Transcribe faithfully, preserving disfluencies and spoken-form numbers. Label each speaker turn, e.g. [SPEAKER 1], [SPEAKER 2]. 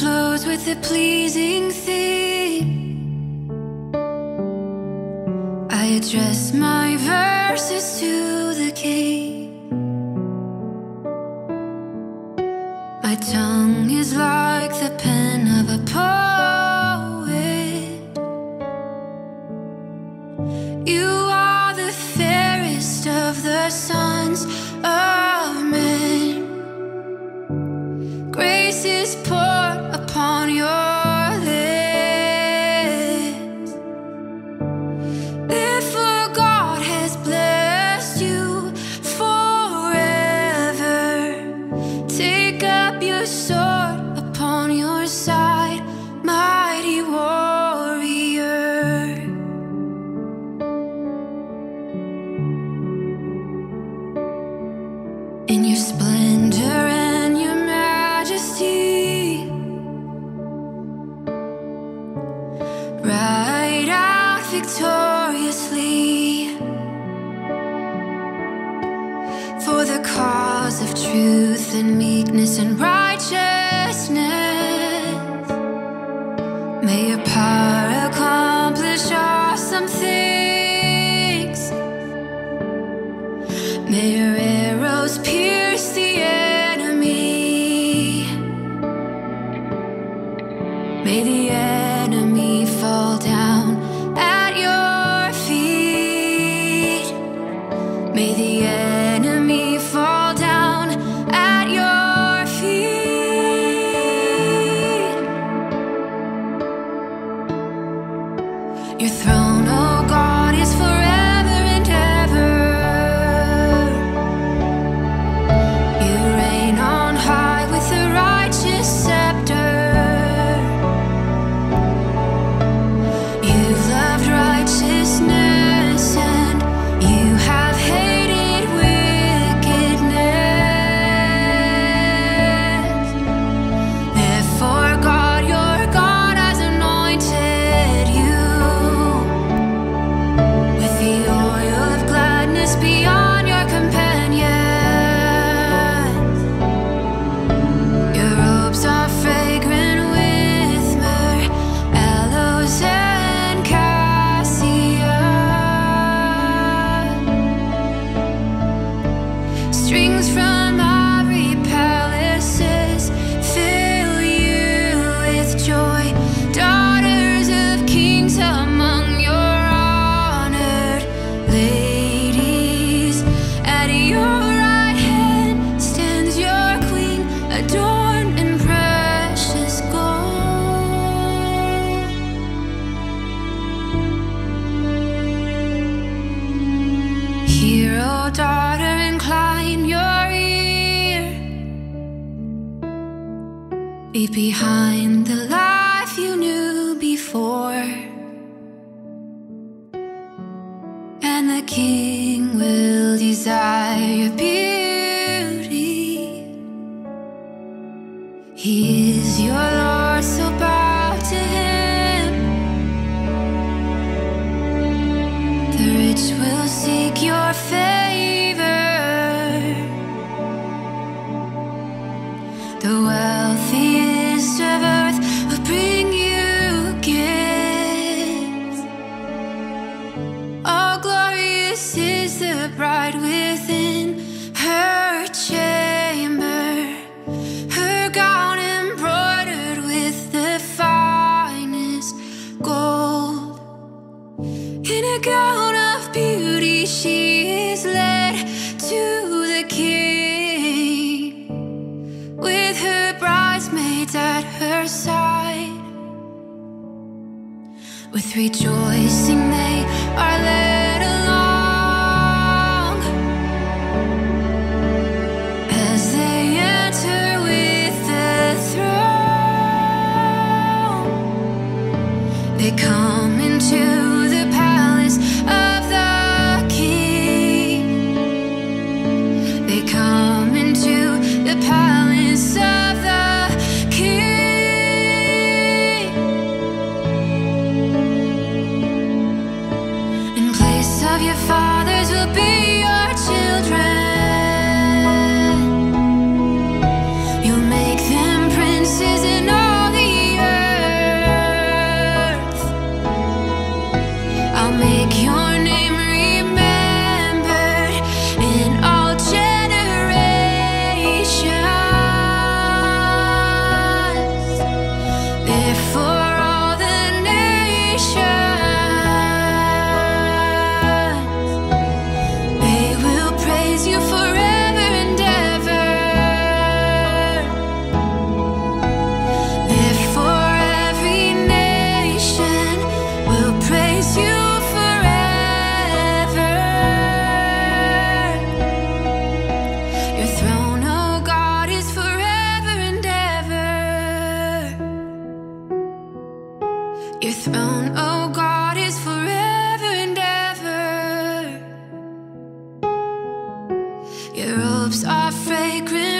[SPEAKER 1] flows with a pleasing theme. I address my verses to the king. My tongue is like the pen of a poet. You are the fairest of the sons of men. Grace is poured upon your lips. Therefore God has blessed you forever. Take up your sword upon your side, mighty warrior. In your splendor and your majesty, ride out victoriously for the cause of truth and meekness and righteousness. May your power accomplish awesome things. May your arrows pierce the enemy. May the enemy fall down at your feet. May the enemy fall down at your feet. Your throne, oh God, is forever and ever. You reign on high with a righteous scepter. You've loved righteousness and you have hated wickedness. Therefore God, your God, has anointed you with the oil of gladness beyond your companions. Your robes are fragrant with myrrh, aloes, and cassia. Strings from ivory palaces fill you with joy. Daughters of kings among your honored ladies. At your right hand stands your queen, adorned in precious gold. Hear, O daughter, incline your ear. Leave behind the life you knew before, and the king will desire your beauty. He is your Lord, so bow to him. The rich will seek your favor. The wealthiest of earth will bring you gifts. All glorious is the bride within her chamber, her gown embroidered with the finest gold. In a gown of beauty she is led to the king, with her bridesmaids at her side. With rejoicing they are led along as they enter with the throne. They come into the palace of the king. They come into the palace of the king. In place of your fathers will be your children. You'll make them princes in all the hopes are fragrant.